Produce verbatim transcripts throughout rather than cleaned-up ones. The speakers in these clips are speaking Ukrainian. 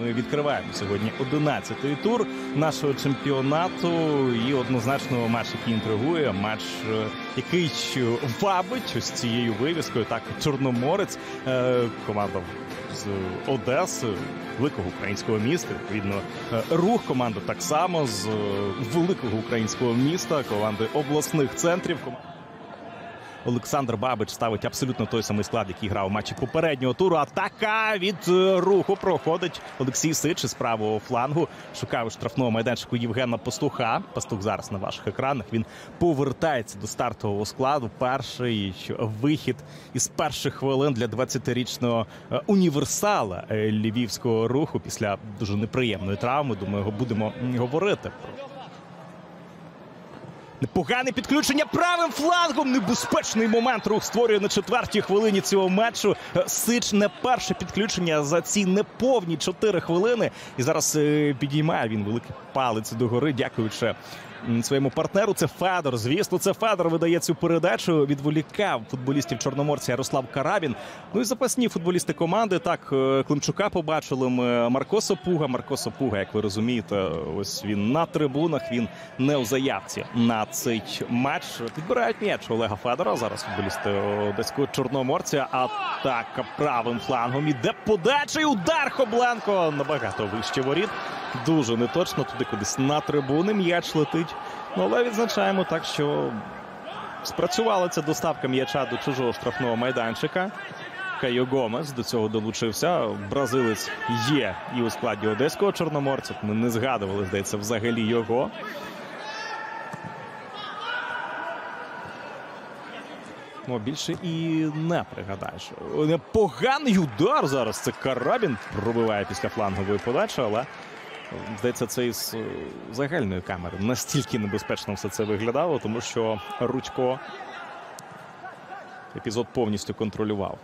ми відкриваємо сьогодні одинадцятий тур нашого чемпіонату. І однозначно матч, який інтригує, матч, який вабить ось цією вивіскою. Так, Чорноморець, команда з Одеси, великого українського міста. Відповідно, Рух, команда так само з великого українського міста, команди обласних центрів. Олександр Бабич ставить абсолютно той самий склад, який грав у матчі попереднього туру. Атака від Руху проходить Олексій Сич із правого флангу. Шукав у штрафного майданчику Євгена Пастуха. Пастух зараз на ваших екранах. Він повертається до стартового складу. Перший вихід із перших хвилин для двадцятирічного універсала львівського Руху після дуже неприємної травми. Думаю, будемо говорити про... Непогане підключення правим флангом. Небезпечний момент Рух створює на четвертій хвилині цього матчу. Сич не перше підключення за ці неповні чотири хвилини. І зараз підіймає він великий палець догори, дякуючи своєму партнеру. Це Федор. Звісно, це Федор видає цю передачу. Відволікав футболістів Чорноморця Ярослав Карабін. Ну і запасні футболісти команди. Так, Климчука побачили ми. Марко Сопуга. Марко Сопуга, як ви розумієте, ось він на трибунах. Він не у заявці на цей матч. Підбирають м'яч Олега Федора. Зараз футболісти одеського Чорноморця. Атака правим флангом. Іде подача і удар Хобленко. Набагато вище воріт. Дуже неточно. Туди кудись на трибуни м'яч летить. Ну, але відзначаємо так, що спрацювала ця доставка м'яча до чужого штрафного майданчика. Кайо Гомес до цього долучився. Бразилець є і у складі одеського Чорноморця. Ми не згадували, здається, взагалі його. Ну, більше і не пригадаєш. Непоганий удар зараз. Це Карабін пробиває після флангової подачі, але, здається, це із загальної камери настільки небезпечно все це виглядало, тому що Рудько епізод повністю контролював.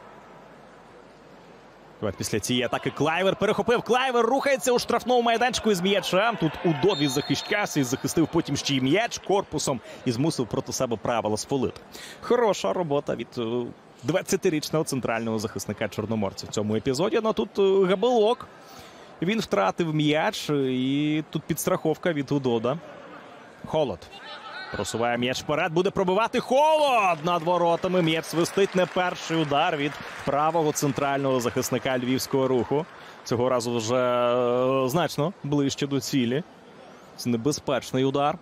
Після цієї атаки Клайвер перехопив. Клайвер рухається у штрафному майданчику із м'ячем. Тут удов із захищався і захистив потім ще й м'яч корпусом і змусив проти себе правила сфолити. Хороша робота від двадцятирічного центрального захисника Чорноморця в цьому епізоді. Ну тут Габелок. Він втратив м'яч і тут підстраховка від Удода. Холод. Просуває м'яч вперед, буде пробивати Холод над воротами. М'яч свистить, не перший удар від правого центрального захисника Львівського Руху. Цього разу вже значно ближче до цілі. Це небезпечний удар.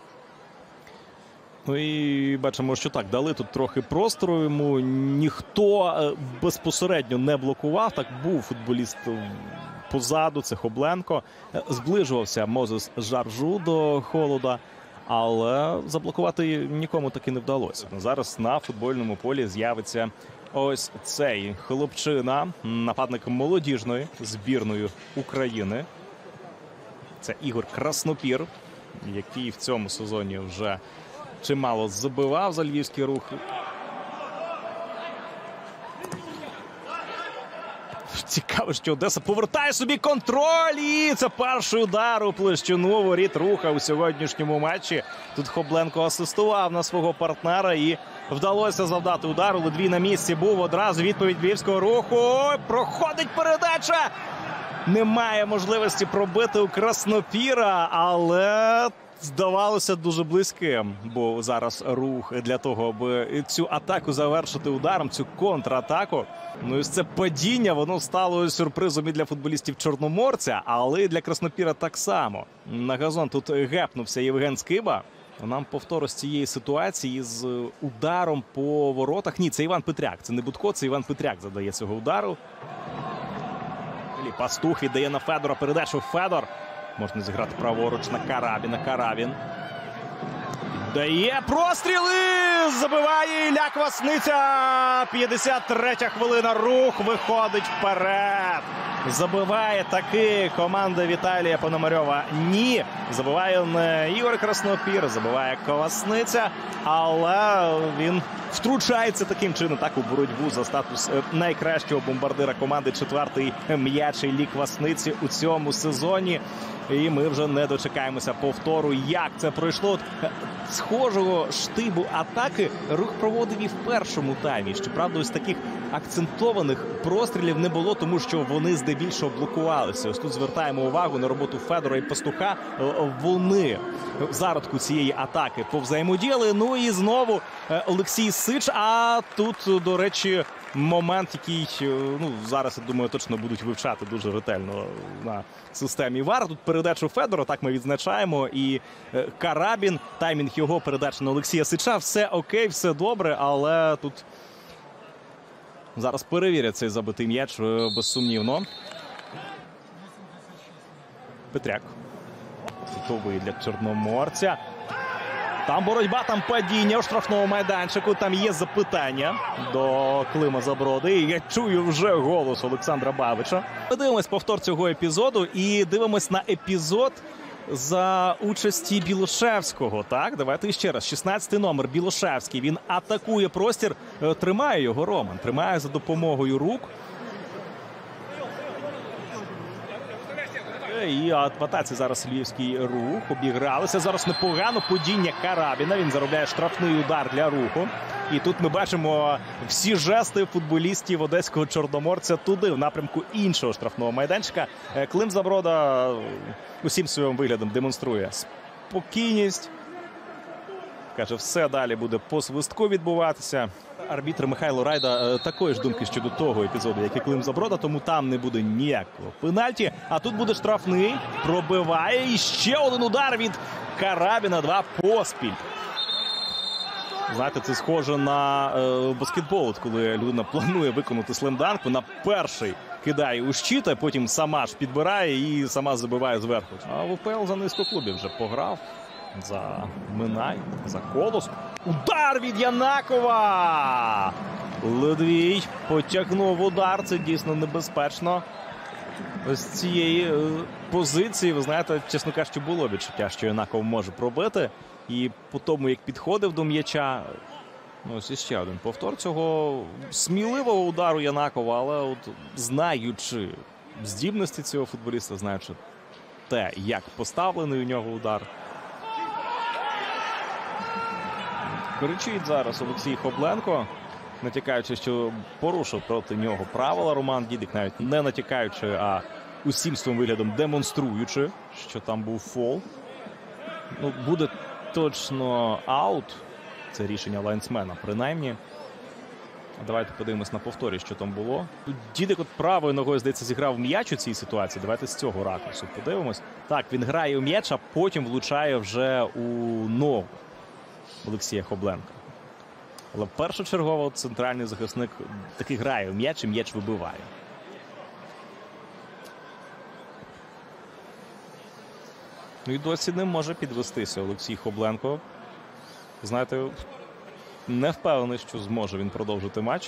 Ну і бачимо, що так, дали тут трохи простору йому. Ніхто безпосередньо не блокував. Так був футболіст позаду, це Хобленко. Зближувався Мозес Жаржу до Холода. Але заблокувати нікому таки не вдалося. Зараз на футбольному полі з'явиться ось цей хлопчина, нападник молодіжної збірної України. Це Ігор Краснопір, який в цьому сезоні вже чимало забивав за Львівський Рух. Цікаво, що Одеса повертає собі контроль. І це перший удар у площину воріт Руха у сьогоднішньому матчі. Тут Хобленко асистував на свого партнера і вдалося завдати удару. Ледвій на місці був одразу відповідь Львівського Руху. Проходить передача. Немає можливості пробити у Краснопіра, але здавалося дуже близьким. Бо зараз Рух для того, аби цю атаку завершити ударом, цю контратаку. Ну і це падіння, воно стало сюрпризом і для футболістів Чорноморця, але і для Краснопіра так само. На газон тут гепнувся Євген Скиба. Нам повтор з цієї ситуації з ударом по воротах. Ні, це Іван Петряк. Це не Будко, це Іван Петряк задає цього удару. Пастух віддає на Федора передачу. Федор. Можна зіграти праворуч на Карабіна. Карабін. Дає простріли! Забиває Ілля Квасниця. п'ятдесят третя хвилина. Рух виходить вперед. Забиває таки команда Віталія Пономарьова. Ні. Забиває не Ігор Краснопір, забиває Квасниця. Але він втручається таким чином так у боротьбу за статус найкращого бомбардира команди. Четвертий м'яч Іллі Квасниці у цьому сезоні. І ми вже не дочекаємося повтору, як це пройшло. схожого штибу атаки Рух проводив і в першому таймі. Щоправда, ось таких акцентованих прострілів не було, тому що вони здебільшого блокувалися. Ось тут звертаємо увагу на роботу Федора і Пастуха. Вони в зародку цієї атаки повзаємодіяли. Ну і знову Олексій Сич. А тут, до речі, момент, який, ну, зараз, я думаю, точно будуть вивчати дуже ретельно на системі ВАР. Тут передачу Федора, так ми відзначаємо. І Карабін, таймінг його передачі на Олексія Сича. Все окей, все добре, але тут зараз перевірять цей забитий м'яч, безсумнівно. Петряк. Готовий для чорноморця. Там боротьба, там падіння у штрафному майданчику. Там є запитання до Клима Заброди. І я чую вже голос Олександра Бабича. Ми дивимось повтор цього епізоду і дивимось на епізод за участі Білошевського. Так, давайте ще раз. шістнадцятий номер Білошевський. Він атакує простір. Тримає його Роман. Тримає за допомогою рук. І в атаці зараз Львівський Рух. Обігралися. Зараз непогано падіння Карабіна. Він заробляє штрафний удар для Руху. І тут ми бачимо всі жести футболістів одеського Чорноморця туди, в напрямку іншого штрафного майданчика. Клим Заброда усім своїм виглядом демонструє спокійність. Каже, все далі буде по свистку відбуватися. Арбітр Михайло Райда такої ж думки щодо того епізоду, як і Клим Заброда, тому там не буде ніякого пенальті. А тут буде штрафний, пробиває. І ще один удар від Карабіна, два поспіль. Знаєте, це схоже на е, баскетбол, коли людина планує виконати слемданк, вона перший кидає у щит, а потім сама ж підбирає і сама забиває зверху. А в УПЛ за низку клубів вже пограв. За Минай, за Колос. Удар від Янакова! Ледвій потягнув удар. Це дійсно небезпечно. З цієї е, позиції, ви знаєте, чесно кажучи, було відчуття, що Янаков може пробити. І по тому, як підходив до м'яча, ну, ось іще один повтор цього сміливого удару Янакова, але от знаючи здібності цього футболіста, знаючи те, як поставлений у нього удар. Кричить зараз Олексій Хобленко, натякаючи, що порушив проти нього правила Роман Дідик, навіть не натякаючи, а усім своїм виглядом демонструючи, що там був фол. Ну, буде точно аут. Це рішення лайнсмена, принаймні. Давайте подивимось на повторі, що там було. Тут Дідик от правою ногою, здається, зіграв м'яч у цій ситуації. Давайте з цього ракурсу подивимось. Так, він грає у м'яч, а потім влучає вже у ногу Олексія Хобленка. Але першочергово центральний захисник таки грає у м'яч і м'яч вибиває. Ну і досі не може підвестися Олексій Хобленко. Знаєте, не впевнений, що зможе він продовжити матч.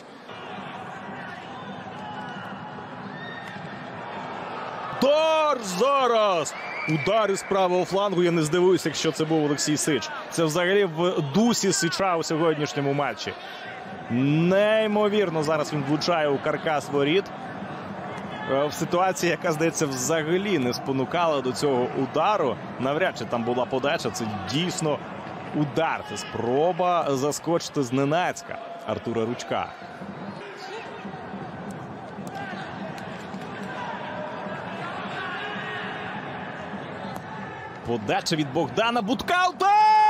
Удар зараз! Удар із правого флангу. Я не здивуюся, якщо це був Олексій Сич. Це взагалі в дусі Сича у сьогоднішньому матчі. Неймовірно, зараз він влучає у каркас воріт. В ситуації, яка, здається, взагалі не спонукала до цього удару. Навряд чи там була подача. Це дійсно удар. Це спроба заскочити зненацька Артура Ручка. Подача від Богдана Будка. Удар!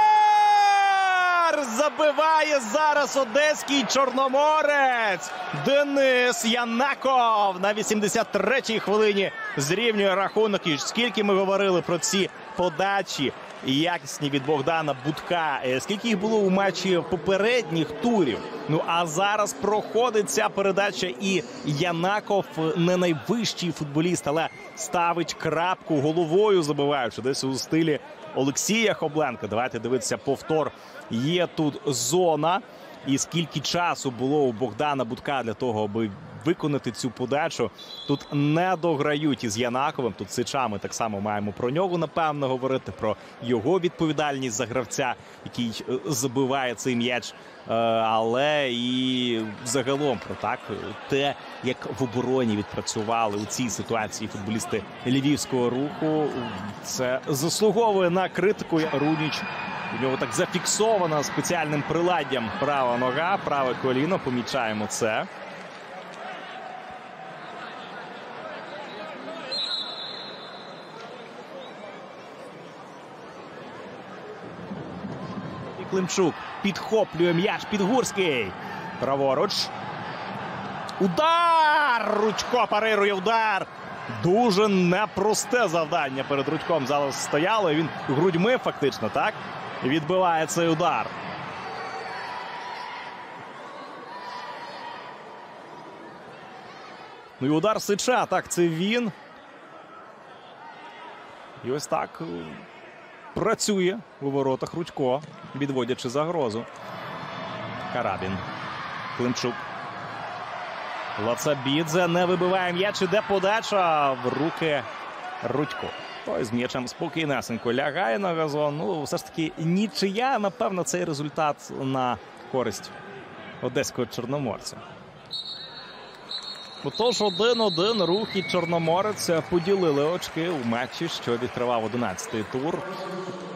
Забиває зараз одеський Чорноморець. Денис Янаков на вісімдесят третій хвилині зрівнює рахунок. І скільки ми говорили про ці подачі якісні від Богдана Будка. Скільки їх було у матчі попередніх турів. Ну, а зараз проходить ця передача, і Янаков не найвищий футболіст, але ставить крапку головою, забиваючи десь у стилі Олексія Хобленка. Давайте дивитися повтор. Є тут зона. І скільки часу було у Богдана Будка для того, аби виконати цю подачу. Тут не дограють із Янаковим. Тут Сича, ми так само маємо про нього, напевно, говорити. Про його відповідальність за гравця, який забиває цей м'яч. Але і загалом про так, те, як в обороні відпрацювали у цій ситуації футболісти Львівського Руху, це заслуговує на критику. Руніч У нього так зафіксована спеціальним приладдям права нога, праве коліно. Помічаємо це. І Климчук підхоплює м'яч. Підгурський. Праворуч. Удар! Рудько парирує удар. Дуже непросте завдання перед Рудьком зараз стояло. Він грудьми фактично, так? Відбиває цей удар. Ну і удар Сича, так, це він. І ось так працює у воротах Рудько, відводячи загрозу. Карабін. Климчук. Лацабідзе не вибиває м'яч, іде подача в руки Рудько. Той з м'ячем спокійнесенько лягає на газон. Ну, все ж таки нічия, напевно, цей результат на користь одеського Чорноморця. Отож, один-один Рух і Чорноморець поділили очки у матчі, що відкривав одинадцятий тур.